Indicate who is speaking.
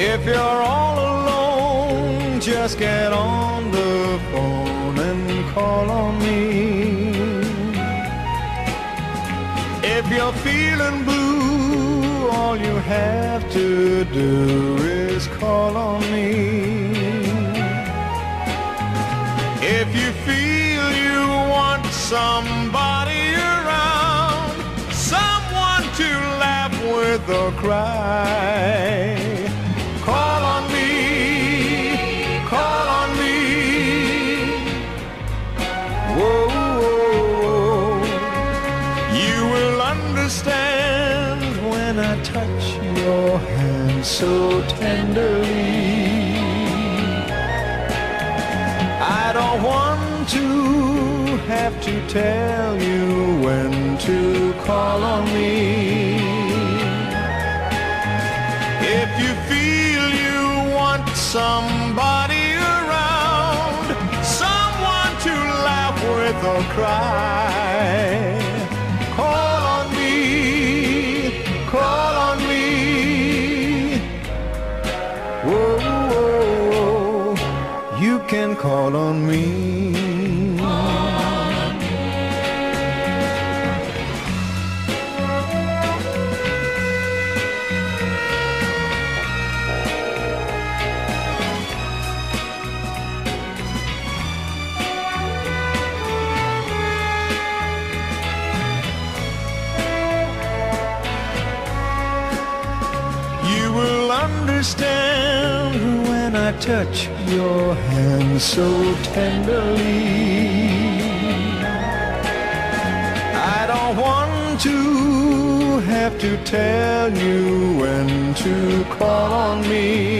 Speaker 1: If you're all alone, just get on the phone and call on me. If you're feeling blue, all you have to do is call on me. If you feel you want somebody around, someone to laugh with or cry, call on me, call on me. Whoa, whoa, whoa. You will understand when I touch your hand so tenderly. I don't want to have to tell you when to call on me. If you feel you want somebody around, someone to laugh with or cry, call on me, call on me. Whoa, whoa, whoa. You can call on me. You will understand when I touch your hand so tenderly. I don't want to have to tell you when to call on me.